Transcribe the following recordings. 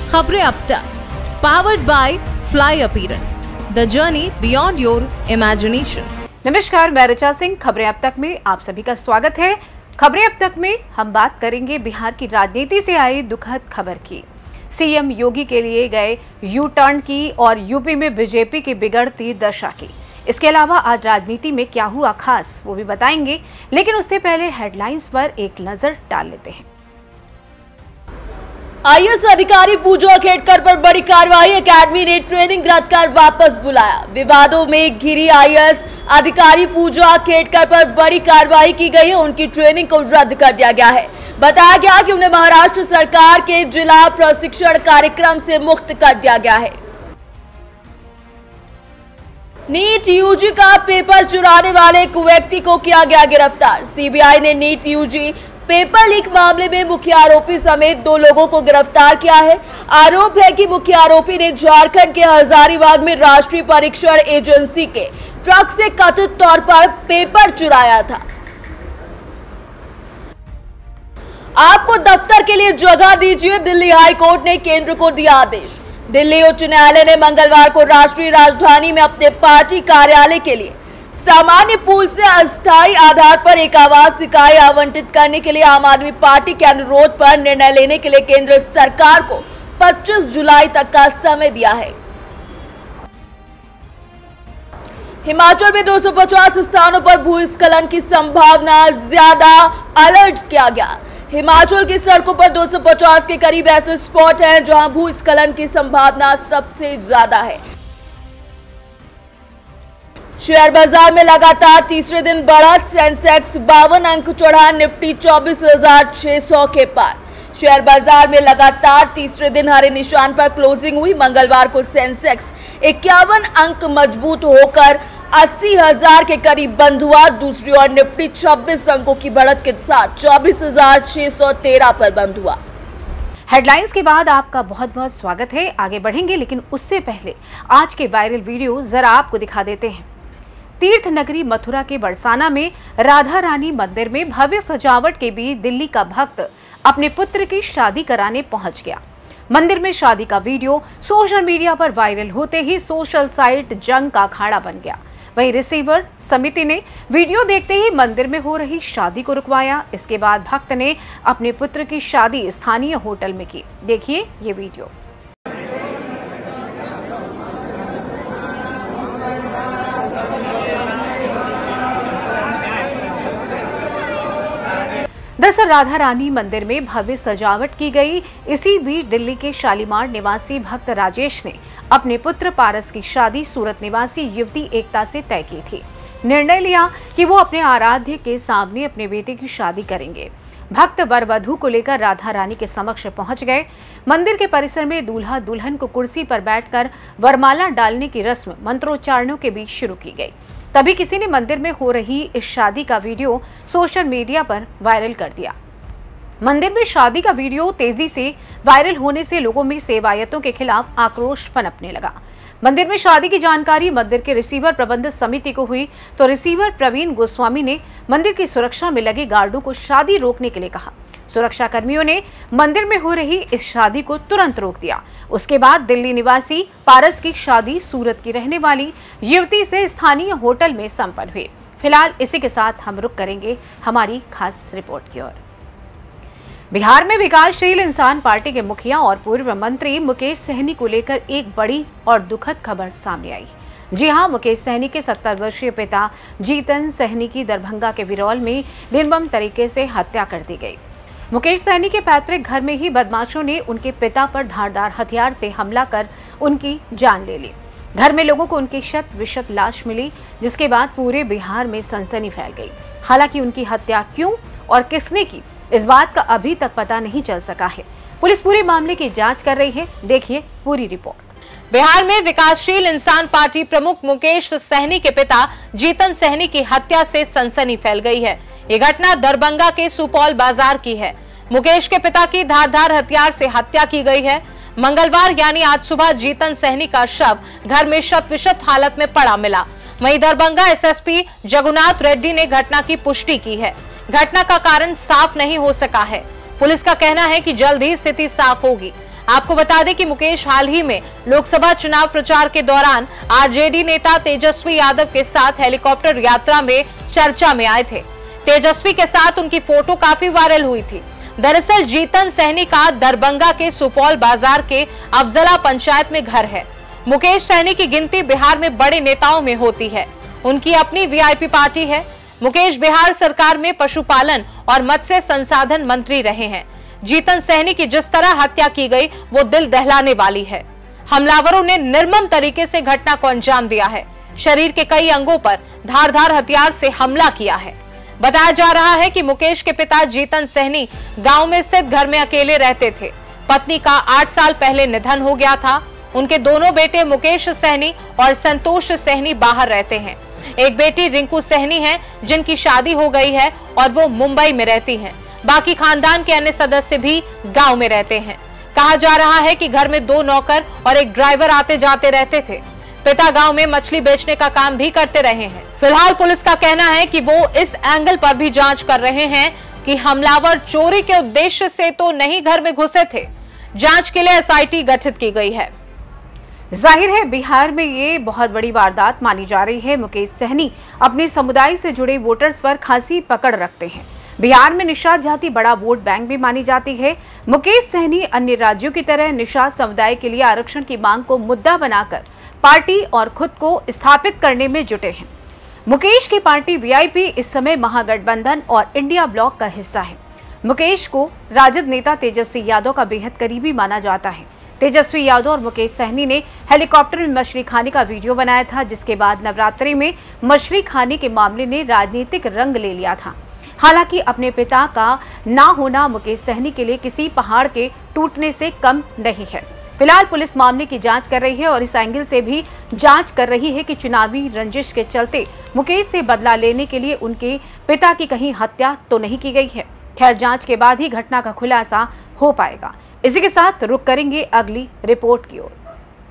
खबरें अब तक, powered by fly appearance, the journey beyond your imagination. नमस्कार, मैं ऋचा सिंह। खबरें अब तक में आप सभी का स्वागत है। खबरें अब तक में हम बात करेंगे बिहार की राजनीति से आई दुखद खबर की, सीएम योगी के लिए गए यू टर्न की और यूपी में बीजेपी की बिगड़ती दशा की। इसके अलावा आज राजनीति में क्या हुआ खास वो भी बताएंगे, लेकिन उससे पहले हेडलाइंस पर एक नजर डाल लेते हैं। आईएएस अधिकारी पूजा खेड़कर पर बड़ी कार्रवाई, एकेडमी ने ट्रेनिंग रद्द कर वापस बुलाया। विवादों में घिरी आईएएस अधिकारी पूजा खेड़कर पर बड़ी कार्रवाई की गई है, उनकी ट्रेनिंग को रद्द कर दिया गया है। बताया गया कि उन्हें महाराष्ट्र सरकार के जिला प्रशिक्षण कार्यक्रम से मुक्त कर दिया गया है। नीट यूजी का पेपर चुराने वाले एक व्यक्ति को किया गया गिरफ्तार। सीबीआई ने नीट यूजी पेपर लीक मामले में मुख्य आरोपी समेत 2 लोगों को गिरफ्तार किया है। आरोप है कि मुख्य आरोपी ने झारखंड के हजारीबाग में राष्ट्रीय परीक्षण एजेंसी के ट्रक से कथित तौर पर पेपर चुराया था। आपको दफ्तर के लिए जगह दीजिए, दिल्ली हाई कोर्ट ने केंद्र को दिया आदेश। दिल्ली उच्च न्यायालय ने मंगलवार को राष्ट्रीय राजधानी में अपने पार्टी कार्यालय के लिए सामान्य पूल से अस्थायी आधार पर एक आवास इकाई आवंटित करने के लिए आम आदमी पार्टी के अनुरोध पर निर्णय लेने के लिए केंद्र सरकार को 25 जुलाई तक का समय दिया है। हिमाचल में 250 स्थानों पर भूस्खलन की संभावना, ज्यादा अलर्ट किया गया। हिमाचल की सड़कों पर 250 के करीब ऐसे स्पॉट हैं जहां भूस्खलन की संभावना सबसे ज्यादा है। शेयर बाजार में लगातार तीसरे दिन बढ़त, सेंसेक्स 52 अंक चढ़ा, निफ्टी 24,600 के पार। शेयर बाजार में लगातार तीसरे दिन हरे निशान पर क्लोजिंग हुई। मंगलवार को सेंसेक्स 51 अंक मजबूत होकर 80,000 के करीब बंद हुआ। दूसरी ओर निफ्टी 26 अंकों की बढ़त के साथ 24,613 पर बंद हुआ। हेडलाइंस के बाद आपका बहुत बहुत स्वागत है। आगे बढ़ेंगे, लेकिन उससे पहले आज के वायरल वीडियो जरा आपको दिखा देते हैं। तीर्थ नगरी मथुरा के बरसाना में राधा रानी मंदिर में भव्य सजावट के बीच दिल्ली का भक्त अपने पुत्र की शादी कराने पहुंच गया। मंदिर में शादी का वीडियो सोशल मीडिया पर वायरल होते ही सोशल साइट जंग का अखाड़ा बन गया। वहीं रिसीवर समिति ने वीडियो देखते ही मंदिर में हो रही शादी को रुकवाया। इसके बाद भक्त ने अपने पुत्र की शादी स्थानीय होटल में की। देखिए ये वीडियो। दरअसल राधा रानी मंदिर में भव्य सजावट की गई। इसी बीच दिल्ली के शालीमार निवासी भक्त राजेश ने अपने पुत्र पारस की शादी सूरत निवासी युवती एकता से तय की थी। निर्णय लिया कि वो अपने आराध्य के सामने अपने बेटे की शादी करेंगे। भक्त वर वधू को लेकर राधा रानी के समक्ष पहुंच गए। मंदिर के परिसर में दूल्हा दुल्हन को कुर्सी पर बैठकर वरमाला डालने की रस्म मंत्रोच्चारणों के बीच शुरू की गई। तभी किसी ने मंदिर में हो रही इस शादी का वीडियो सोशल मीडिया पर वायरल कर दिया। मंदिर में शादी का वीडियो तेजी से वायरल होने से लोगों में सेवायतों के खिलाफ आक्रोश पनपने लगा। मंदिर में शादी की जानकारी मंदिर के रिसीवर प्रबंध समिति को हुई तो रिसीवर प्रवीण गोस्वामी ने मंदिर की सुरक्षा में लगे गार्डों को शादी रोकने के लिए कहा। सुरक्षा कर्मियों ने मंदिर में हो रही इस शादी को तुरंत रोक दिया। उसके बाद दिल्ली निवासी पारस की शादी सूरत की रहने वाली युवती से स्थानीय होटल में संपन्न हुई। फिलहाल इसी के साथ हम रुक करेंगे हमारी खास रिपोर्ट की ओर। बिहार में विकासशील इंसान पार्टी के मुखिया और पूर्व मंत्री मुकेश सहनी को लेकर एक बड़ी और दुखद खबर सामने आई। जी हां, मुकेश सहनी के 70 वर्षीय पिता जीतन सहनी की दरभंगा के विरौल में निर्मम तरीके से हत्या कर दी गई। मुकेश सहनी के पैतृक घर में ही बदमाशों ने उनके पिता पर धारदार हथियार से हमला कर उनकी जान ले ली। घर में लोगों को उनकी शत विशत लाश मिली, जिसके बाद पूरे बिहार में सनसनी फैल गई। हालांकि उनकी हत्या क्यों और किसने की, इस बात का अभी तक पता नहीं चल सका है। पुलिस पूरे मामले की जांच कर रही है। देखिए पूरी रिपोर्ट। बिहार में विकासशील इंसान पार्टी प्रमुख मुकेश सहनी के पिता जीतन सहनी की हत्या से सनसनी फैल गई है। ये घटना दरभंगा के सुपौल बाजार की है। मुकेश के पिता की धारदार हथियार से हत्या की गई है। मंगलवार यानी आज सुबह जीतन सहनी का शव घर में शत-विशत हालत में पड़ा मिला। वहीं दरभंगा एसएसपी जगुनाथ रेड्डी ने घटना की पुष्टि की है। घटना का कारण साफ नहीं हो सका है। पुलिस का कहना है कि जल्द ही स्थिति साफ होगी। आपको बता दें कि मुकेश हाल ही में लोकसभा चुनाव प्रचार के दौरान आरजेडी नेता तेजस्वी यादव के साथ हेलीकॉप्टर यात्रा में चर्चा में आए थे। तेजस्वी के साथ उनकी फोटो काफी वायरल हुई थी। दरअसल जीतन सहनी का दरभंगा के सुपौल बाजार के अफजला पंचायत में घर है। मुकेश सहनी की गिनती बिहार में बड़े नेताओं में होती है। उनकी अपनी वीआईपी पार्टी है। मुकेश बिहार सरकार में पशुपालन और मत्स्य संसाधन मंत्री रहे हैं। जीतन सहनी की जिस तरह हत्या की गई वो दिल दहलाने वाली है। हमलावरों ने निर्मम तरीके से घटना को अंजाम दिया है। शरीर के कई अंगों पर धारदार हथियार से हमला किया है। बताया जा रहा है कि मुकेश के पिता जीतन सहनी गांव में स्थित घर में अकेले रहते थे। पत्नी का 8 साल पहले निधन हो गया था। उनके दोनों बेटे मुकेश सहनी और संतोष सहनी बाहर रहते हैं। एक बेटी रिंकू सहनी है जिनकी शादी हो गई है और वो मुंबई में रहती हैं। बाकी खानदान के अन्य सदस्य भी गांव में रहते हैं। कहा जा रहा है कि घर में 2 नौकर और एक ड्राइवर आते जाते रहते थे। पिता गांव में मछली बेचने का काम भी करते रहे हैं। फिलहाल पुलिस का कहना है कि वो इस एंगल पर भी जांच कर रहे हैं कि हमलावर चोरी के उद्देश्य से तो नहीं घर में घुसे थे। जांच के लिए एसआईटी गठित की गई है। जाहिर है बिहार में ये बहुत बड़ी वारदात मानी जा रही है। मुकेश सहनी अपने समुदाय से जुड़े वोटर्स पर खासी पकड़ रखते हैं। बिहार में निषाद जाति बड़ा वोट बैंक भी मानी जाती है। मुकेश सहनी अन्य राज्यों की तरह निषाद समुदाय के लिए आरक्षण की मांग को मुद्दा बनाकर पार्टी और खुद को स्थापित करने में जुटे हैं। मुकेश की पार्टी वीआईपी इस समय महागठबंधन और इंडिया ब्लॉक का हिस्सा है। मुकेश को राजद नेता तेजस्वी यादव का बेहद करीबी माना जाता है। तेजस्वी यादव और मुकेश सहनी ने हेलीकॉप्टर में मछली खाने का वीडियो बनाया था, जिसके बाद नवरात्रि में मछली खाने के मामले ने राजनीतिक रंग ले लिया था। हालांकि अपने पिता का ना होना मुकेश सहनी के लिए किसी पहाड़ के टूटने से कम नहीं है। फिलहाल पुलिस मामले की जांच कर रही है और इस एंगल से भी जांच कर रही है कि चुनावी रंजिश के चलते मुकेश से बदला लेने के लिए उनके पिता की कहीं हत्या तो नहीं की गई है। खैर, जांच के बाद ही घटना का खुलासा हो पाएगा। इसी के साथ रुक करेंगे अगली रिपोर्ट की ओर।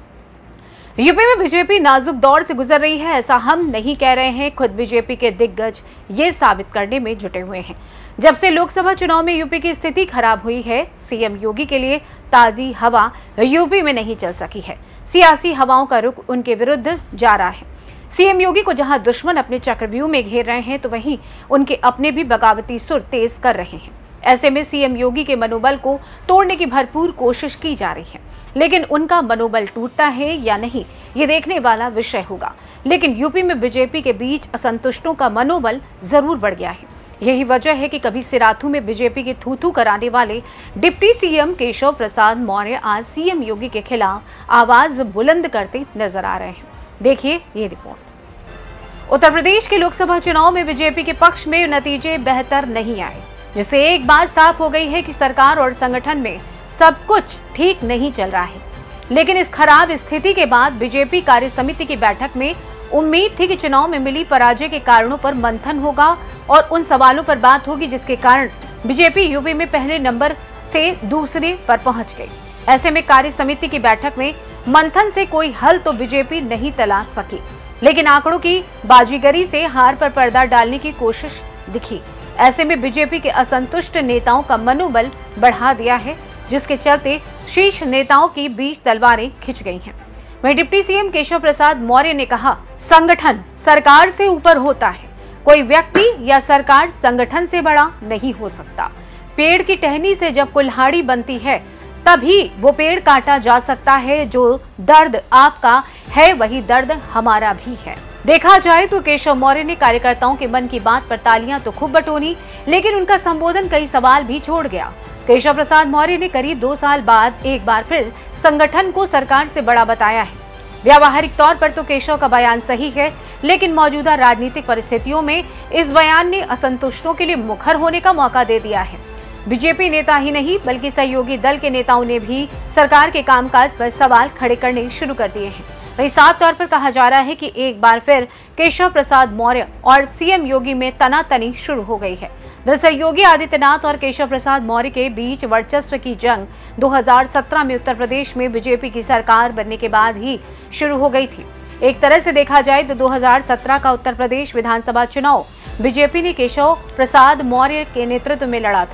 यूपी में बीजेपी नाजुक दौर से गुजर रही है, ऐसा हम नहीं कह रहे हैं। खुद बीजेपी के दिग्गज ये साबित करने में जुटे हुए हैं। जब से लोकसभा चुनाव में यूपी की स्थिति खराब हुई है, सीएम योगी के लिए ताजी हवा यूपी में नहीं चल सकी है। सियासी हवाओं का रुख उनके विरुद्ध जा रहा है। सीएम योगी को जहां दुश्मन अपने चक्रव्यूह में घेर रहे हैं, तो वहीं उनके अपने भी बगावती सुर तेज कर रहे हैं। ऐसे में सीएम योगी के मनोबल को तोड़ने की भरपूर कोशिश की जा रही है, लेकिन उनका मनोबल टूटता है या नहीं, ये देखने वाला विषय होगा। लेकिन यूपी में बीजेपी के बीच असंतुष्टों का मनोबल जरूर बढ़ गया है। यही वजह है कि कभी सिराथू में बीजेपी की थू-थू कराने वाले डिप्टी सीएम केशव प्रसाद मौर्य आज सीएम योगी के खिलाफ आवाज बुलंद करते नजर आ रहे हैं। देखिए ये रिपोर्ट। उत्तर प्रदेश के लोकसभा चुनाव में बीजेपी के पक्ष में नतीजे बेहतर नहीं आए, जिससे एक बात साफ हो गई है कि सरकार और संगठन में सब कुछ ठीक नहीं चल रहा है। लेकिन इस खराब स्थिति के बाद बीजेपी कार्य समिति की बैठक में उम्मीद थी कि चुनाव में मिली पराजय के कारणों पर मंथन होगा और उन सवालों पर बात होगी जिसके कारण बीजेपी यूपी में पहले नंबर से दूसरे पर पहुंच गई। ऐसे में कार्य समिति की बैठक में मंथन से कोई हल तो बीजेपी नहीं तलाश सकी, लेकिन आंकड़ों की बाजीगरी से हार पर पर्दा डालने की कोशिश दिखी। ऐसे में बीजेपी के असंतुष्ट नेताओं का मनोबल बढ़ा दिया है, जिसके चलते शीर्ष नेताओं की बीच तलवारें खिंच गई हैं। वहीं डिप्टी सीएम केशव प्रसाद मौर्य ने कहा, संगठन सरकार से ऊपर होता है। कोई व्यक्ति या सरकार संगठन से बड़ा नहीं हो सकता। पेड़ की टहनी से जब कुल्हाड़ी बनती है, तभी वो पेड़ काटा जा सकता है। जो दर्द आपका है, वही दर्द हमारा भी है। देखा जाए तो केशव मौर्य ने कार्यकर्ताओं के मन की बात पर तालियां तो खूब बटोरी, लेकिन उनका संबोधन कई सवाल भी छोड़ गया। केशव प्रसाद मौर्य ने करीब 2 साल बाद एक बार फिर संगठन को सरकार से बड़ा बताया है। व्यावहारिक तौर पर तो केशव का बयान सही है, लेकिन मौजूदा राजनीतिक परिस्थितियों में इस बयान ने असंतुष्टों के लिए मुखर होने का मौका दे दिया है। बीजेपी नेता ही नहीं बल्कि सहयोगी दल के नेताओं ने भी सरकार के कामकाज पर सवाल खड़े करने शुरू कर दिए हैं। वहीं साफ तौर पर कहा जा रहा है कि एक बार फिर केशव प्रसाद मौर्य और सीएम योगी में तनातनी शुरू हो गई है। दरअसल योगी आदित्यनाथ और केशव प्रसाद मौर्य के बीच वर्चस्व की जंग 2017 में उत्तर प्रदेश में बीजेपी की सरकार बनने के बाद ही शुरू हो गई थी। एक तरह से देखा जाए तो 2017 का उत्तर प्रदेश विधानसभा चुनाव बीजेपी ने केशव प्रसाद मौर्य के नेतृत्व में लड़ा था।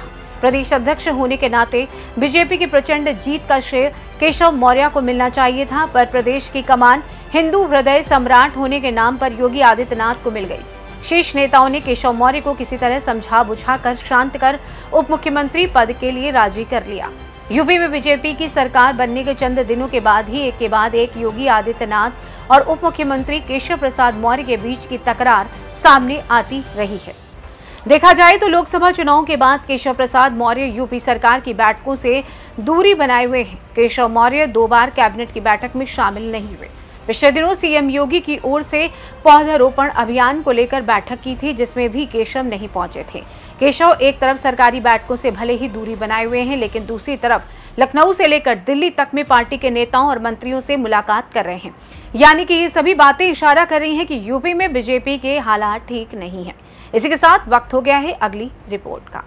प्रदेश अध्यक्ष होने के नाते बीजेपी की प्रचंड जीत का श्रेय केशव मौर्य को मिलना चाहिए था, पर प्रदेश की कमान हिंदू हृदय सम्राट होने के नाम पर योगी आदित्यनाथ को मिल गई। शीर्ष नेताओं ने केशव मौर्य को किसी तरह समझा बुझाकर शांत कर उप मुख्यमंत्री पद के लिए राजी कर लिया। यूपी में बीजेपी की सरकार बनने के चंद दिनों के बाद ही एक के बाद एक योगी आदित्यनाथ और उप मुख्यमंत्री केशव प्रसाद मौर्य के बीच की तकरार सामने आती रही है। देखा जाए तो लोकसभा चुनाव के बाद केशव प्रसाद मौर्य यूपी सरकार की बैठकों से दूरी बनाए हुए हैं। केशव मौर्य 2 बार कैबिनेट की बैठक में शामिल नहीं हुए। पिछले दिनों सीएम योगी की ओर से पौधारोपण अभियान को लेकर बैठक की थी, जिसमें भी केशव नहीं पहुंचे थे। केशव एक तरफ सरकारी बैठकों से भले ही दूरी बनाए हुए हैं, लेकिन दूसरी तरफ लखनऊ से लेकर दिल्ली तक में पार्टी के नेताओं और मंत्रियों से मुलाकात कर रहे हैं। यानी कि ये सभी बातें इशारा कर रही हैं कि यूपी में बीजेपी के हालात ठीक नहीं है। इसी के साथ वक्त हो गया है अगली रिपोर्ट का।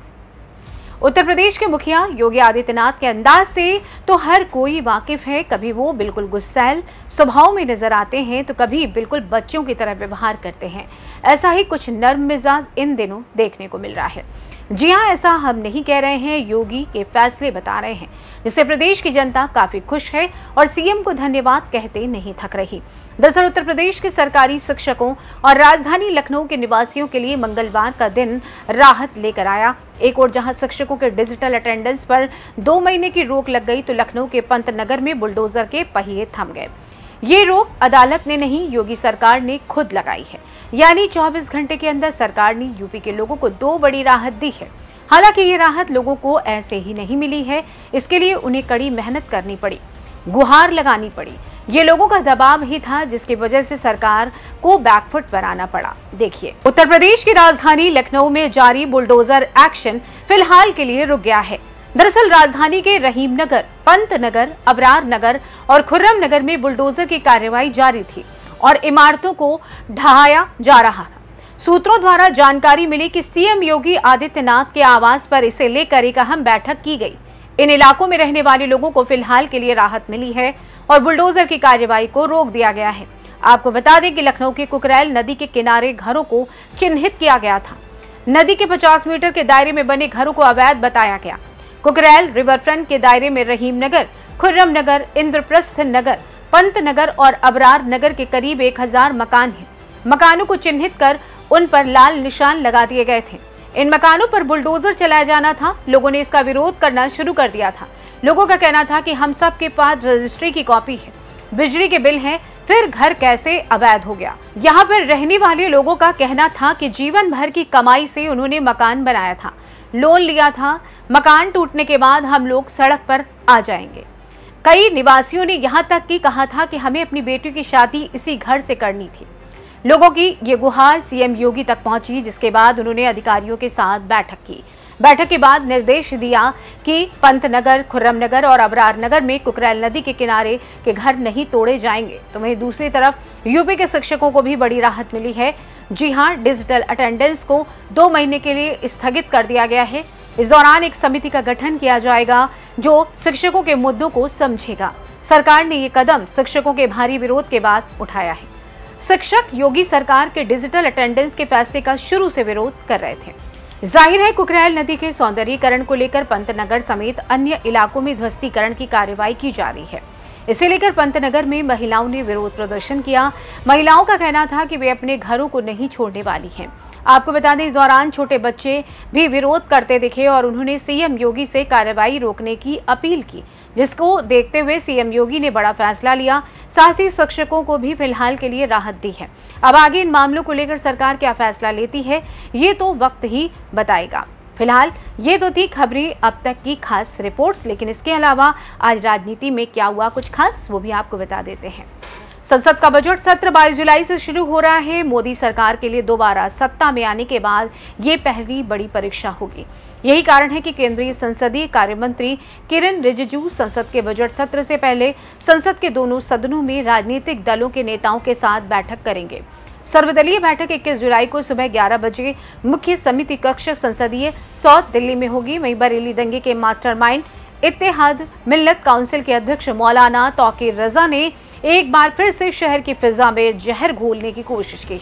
उत्तर प्रदेश के मुखिया योगी आदित्यनाथ के अंदाज से तो हर कोई वाकिफ है। कभी वो बिल्कुल गुस्सैल स्वभाव में नजर आते हैं, तो कभी बिल्कुल बच्चों की तरह व्यवहार करते हैं। ऐसा ही कुछ नर्म मिजाज इन दिनों देखने को मिल रहा है। जी हां, ऐसा हम नहीं कह रहे हैं, योगी के फैसले बता रहे हैं, जिससे प्रदेश की जनता काफी खुश है और सीएम को धन्यवाद कहते नहीं थक रही। दरअसल उत्तर प्रदेश के सरकारी शिक्षकों और राजधानी लखनऊ के निवासियों के लिए मंगलवार का दिन राहत लेकर आया। एक और जहां शिक्षकों के डिजिटल अटेंडेंस पर 2 महीने की रोक लग गई, तो लखनऊ के पंतनगर में बुलडोजर के पहिए थम गए। ये रोक अदालत ने नहीं, योगी सरकार ने खुद लगाई है। यानी 24 घंटे के अंदर सरकार ने यूपी के लोगों को 2 बड़ी राहत दी है। हालांकि ये राहत लोगों को ऐसे ही नहीं मिली है, इसके लिए उन्हें कड़ी मेहनत करनी पड़ी, गुहार लगानी पड़ी। ये लोगों का दबाव ही था, जिसकी वजह से सरकार को बैकफुट पर आना पड़ा। देखिए, उत्तर प्रदेश की राजधानी लखनऊ में जारी बुलडोजर एक्शन फिलहाल के लिए रुक गया है। दरअसल राजधानी के रहीम नगर, पंतनगर, अबरार नगर और खुर्रम नगर में बुलडोजर की कार्रवाई जारी थी और इमारतों को ढहाया जा रहा था। सूत्रों द्वारा जानकारी मिली कि सीएम योगी आदित्यनाथ के आवास पर इसे लेकर एक अहम बैठक की गई। इन इलाकों में रहने वाले लोगों को फिलहाल के लिए राहत मिली है और बुलडोजर की कार्रवाई को रोक दिया गया है। आपको बता दें कि लखनऊ के कुकरैल नदी के किनारे घरों को चिन्हित किया गया था। नदी के 50 मीटर के दायरे में बने घरों को अवैध बताया गया। कुकरैल रिवरफ्रंट के दायरे में रहीम नगर, खुर्रम नगर, इंद्रप्रस्थ नगर, पंत नगर और अबरार नगर के करीब 1000 मकान हैं। मकानों को चिन्हित कर उन पर लाल निशान लगा दिए गए थे। इन मकानों पर बुलडोजर चलाया जाना था। लोगों ने इसका विरोध करना शुरू कर दिया था। लोगों का कहना था कि हम सब के पास रजिस्ट्री की कॉपी है, बिजली के बिल हैं, फिर घर कैसे अवैध हो गया। यहाँ पर रहने वाले लोगों का कहना था कि जीवन भर की कमाई से उन्होंने मकान बनाया था, लोन लिया था, मकान टूटने के बाद हम लोग सड़क पर आ जाएंगे। कई निवासियों ने यहाँ तक कि कहा था कि हमें अपनी बेटी की शादी इसी घर से करनी थी। लोगों की ये गुहार सीएम योगी तक पहुंची, जिसके बाद उन्होंने अधिकारियों के साथ बैठक की। बैठक के बाद निर्देश दिया कि पंतनगर, खुर्रम नगर और अबरार नगर में कुकरैल नदी के किनारे के घर नहीं तोड़े जाएंगे। तो वहीं दूसरी तरफ यूपी के शिक्षकों को भी बड़ी राहत मिली है। जी हां, डिजिटल अटेंडेंस को 2 महीने के लिए स्थगित कर दिया गया है। इस दौरान एक समिति का गठन किया जाएगा जो शिक्षकों के मुद्दों को समझेगा। सरकार ने ये कदम शिक्षकों के भारी विरोध के बाद उठाया है। शिक्षक योगी सरकार के डिजिटल अटेंडेंस के फैसले का शुरू से विरोध कर रहे थे। जाहिर है, कुकरैल नदी के सौंदर्यीकरण को लेकर पंतनगर समेत अन्य इलाकों में ध्वस्तीकरण की कार्रवाई की जा रही है। इसे लेकर पंतनगर में महिलाओं ने विरोध प्रदर्शन किया। महिलाओं का कहना था कि वे अपने घरों को नहीं छोड़ने वाली हैं। आपको बता दें, इस दौरान छोटे बच्चे भी विरोध करते दिखे और उन्होंने सीएम योगी से कार्रवाई रोकने की अपील की, जिसको देखते हुए सीएम योगी ने बड़ा फैसला लिया। साथ ही शिक्षकों को भी फिलहाल के लिए राहत दी है। अब आगे इन मामलों को लेकर सरकार क्या फैसला लेती है, ये तो वक्त ही बताएगा। फिलहाल ये तो थी खबरें अब तक की खास रिपोर्ट्स, लेकिन इसके अलावा आज राजनीति में क्या हुआ कुछ खास, वो भी आपको बता देते हैं। संसद का बजट सत्र 22 जुलाई से शुरू हो रहा है। मोदी सरकार के लिए दोबारा सत्ता में आने के बाद ये पहली बड़ी परीक्षा होगी। यही कारण है कि केंद्रीय संसदीय कार्य मंत्री किरेन रिजिजू संसद के बजट सत्र से पहले संसद के दोनों सदनों में राजनीतिक दलों के नेताओं के साथ बैठक करेंगे। सर्वदलीय बैठक 21 जुलाई को सुबह 11 बजे मुख्य समिति कक्ष संसदीय सौध दिल्ली में होगी। वहीं बरेली दंगे के मास्टरमाइंड इत्तेहाद मिल्लत काउंसिल के अध्यक्ष मौलाना तौकीर रजा ने एक बार फिर से शहर की फिजा में जहर घोलने की कोशिश की है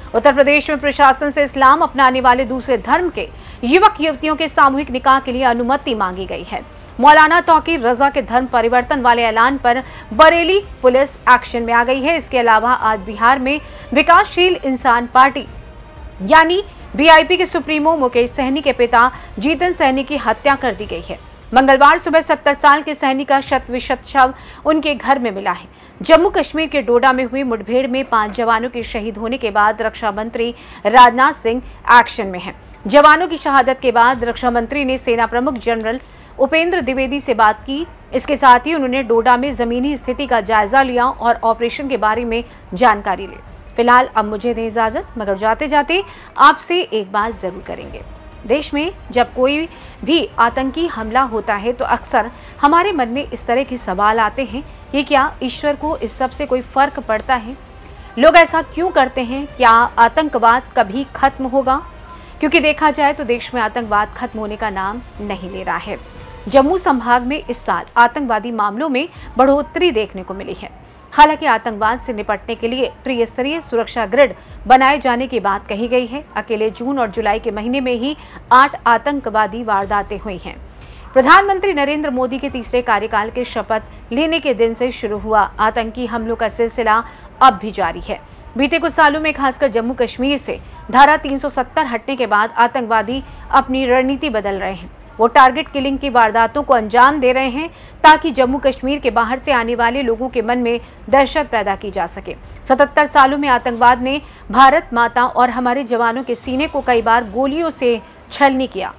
उत्तर प्रदेश में प्रशासन से इस्लाम अपनाने वाले दूसरे धर्म के युवक युवतियों के सामूहिक निकाह के लिए अनुमति मांगी गई है। मौलाना तौकीर रजा के धर्म परिवर्तन वाले ऐलान पर बरेली पुलिस एक्शन में आ गई है। इसके अलावा आज बिहार में विकासशील इंसान पार्टी यानी वीआईपी के सुप्रीमो मुकेश सहनी के पिता जीतन सहनी की हत्या कर दी गई है। मंगलवार सुबह 70 साल के सहनी का शत-विशत शव उनके घर में मिला है। जम्मू कश्मीर के डोडा में हुई मुठभेड़ में 5 जवानों के शहीद होने के बाद रक्षा मंत्री राजनाथ सिंह एक्शन में हैं। जवानों की शहादत के बाद रक्षा मंत्री ने सेना प्रमुख जनरल उपेंद्र द्विवेदी से बात की। इसके साथ ही उन्होंने डोडा में जमीनी स्थिति का जायजा लिया और ऑपरेशन के बारे में जानकारी ली। फिलहाल अब मुझे दें इजाजत, मगर जाते जाते आपसे एक बात जरूर करेंगे। देश में जब कोई भी आतंकी हमला होता है तो अक्सर हमारे मन में इस तरह के सवाल आते हैं कि क्या ईश्वर को इस सब से कोई फर्क पड़ता है? लोग ऐसा क्यों करते हैं? क्या आतंकवाद कभी खत्म होगा? क्योंकि देखा जाए तो देश में आतंकवाद खत्म होने का नाम नहीं ले रहा है। जम्मू संभाग में इस साल आतंकवादी मामलों में बढ़ोतरी देखने को मिली है। हालांकि आतंकवाद से निपटने के लिए त्रिस्तरीय सुरक्षा ग्रिड बनाए जाने की बात कही गई है। अकेले जून और जुलाई के महीने में ही 8 आतंकवादी वारदातें हुई हैं। प्रधानमंत्री नरेंद्र मोदी के तीसरे कार्यकाल के शपथ लेने के दिन से शुरू हुआ आतंकी हमलों का सिलसिला अब भी जारी है। बीते कुछ सालों में खासकर जम्मू कश्मीर से धारा 370 हटने के बाद आतंकवादी अपनी रणनीति बदल रहे हैं। वो टारगेट किलिंग की वारदातों को अंजाम दे रहे हैं ताकि जम्मू कश्मीर के बाहर से आने वाले लोगों के मन में दहशत पैदा की जा सके। 77 सालों में आतंकवाद ने भारत माता और हमारे जवानों के सीने को कई बार गोलियों से छलनी किया।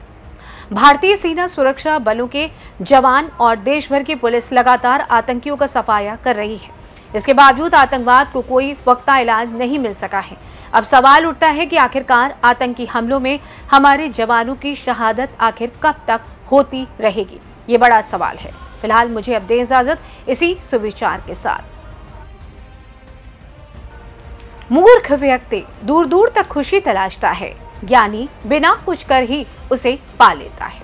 भारतीय सेना सुरक्षा बलों के जवान और देश भर की पुलिस लगातार आतंकियों का सफाया कर रही है। इसके बावजूद आतंकवाद को कोई पुख्ता इलाज नहीं मिल सका है। अब सवाल उठता है कि आखिरकार आतंकी हमलों में हमारे जवानों की शहादत आखिर कब तक होती रहेगी? ये बड़ा सवाल है। फिलहाल मुझे अब दें इजाजत इसी सुविचार के साथ। मूर्ख व्यक्ति दूर दूर तक खुशी तलाशता है, ज्ञानी बिना कुछ कर ही उसे पा लेता है।